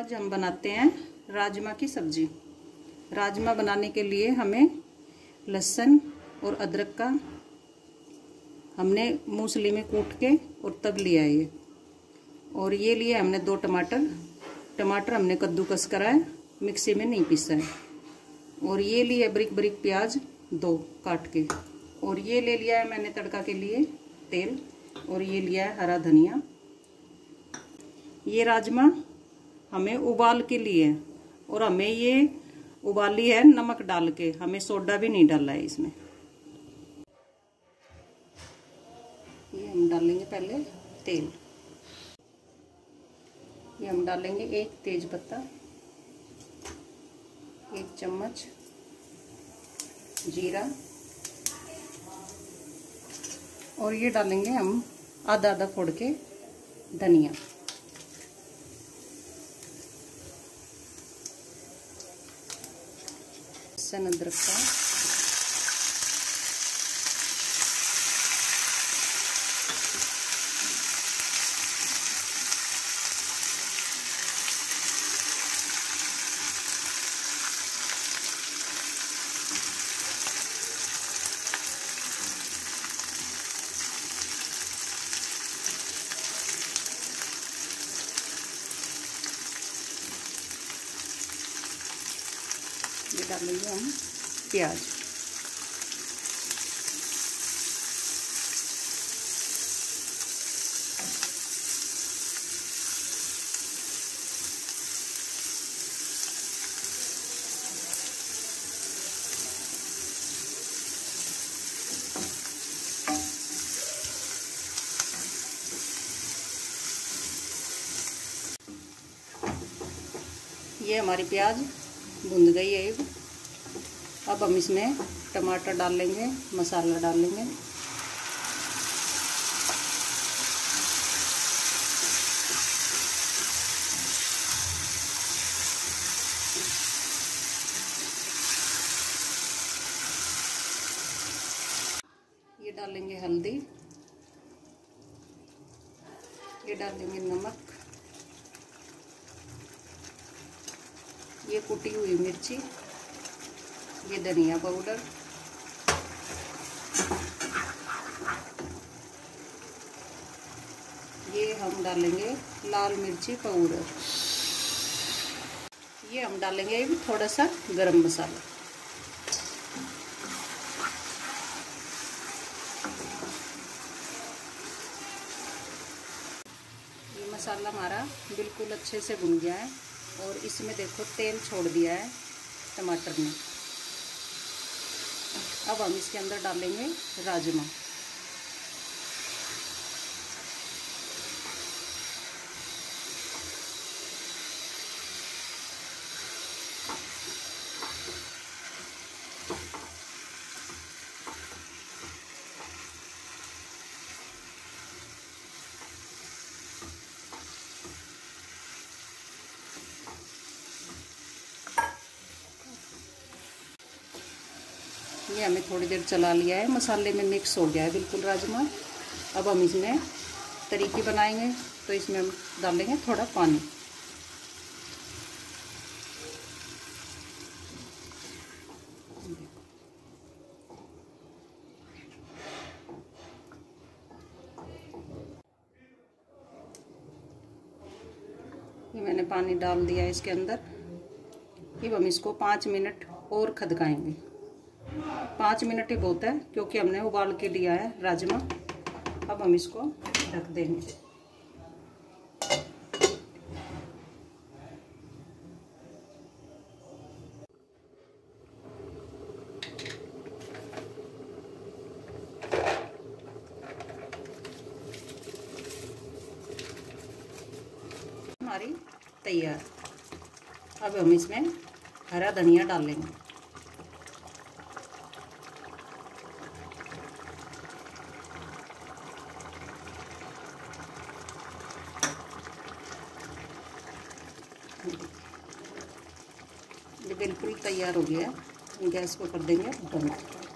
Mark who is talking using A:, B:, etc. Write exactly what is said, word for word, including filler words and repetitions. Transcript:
A: आज हम बनाते हैं राजमा की सब्जी। राजमा बनाने के लिए हमें लहसुन और अदरक का हमने मूसली में कूट के और तब लिया है ये। और ये लिए हमने दो टमाटर टमाटर हमने कद्दूकस करा है, मिक्सी में नहीं पीसा है। और ये लिए बारीक बारीक प्याज दो काट के। और ये ले लिया है मैंने तड़का के लिए तेल। और ये लिया है हरा धनिया। ये राजमा हमें उबाल के लिए है और हमें ये उबाली है नमक डाल के, हमें सोडा भी नहीं डाला है इसमें। ये हम डालेंगे पहले तेल। ये हम डालेंगे एक तेज पत्ता, एक चम्मच जीरा और ये डालेंगे हम आधा आधा फोड़ के धनिया। लहसुन अदरक का ये डालेंगे हम प्याज। ये हमारी प्याज भुन गई है। अब हम इसमें टमाटर डाल लेंगे, मसाला डाल लेंगे। ये डालेंगे हल्दी, ये डालेंगे नमक, ये कुटी हुई मिर्ची, ये धनिया पाउडर, ये हम डालेंगे लाल मिर्ची पाउडर, ये हम डालेंगे थोड़ा सा गरम मसाला। ये मसाला हमारा बिल्कुल अच्छे से भुन गया है और इसमें देखो तेल छोड़ दिया है टमाटर ने। अब हम इसके अंदर डालेंगे राजमा। ये हमें थोड़ी देर चला लिया है, मसाले में मिक्स हो गया है बिल्कुल राजमा। अब हम इसमें तरीके बनाएंगे तो इसमें हम डालेंगे थोड़ा पानी। ये मैंने पानी डाल दिया है इसके अंदर। अब हम इसको पाँच मिनट और खदकाएंगे। पाँच मिनट ही बहुत है क्योंकि हमने उबाल के लिया है राजमा। अब हम इसको ढक देंगे। हमारी तैयार। अब हम इसमें हरा धनिया डालेंगे। ये बिल्कुल तैयार हो गया है। गैस को कर देंगे बंद।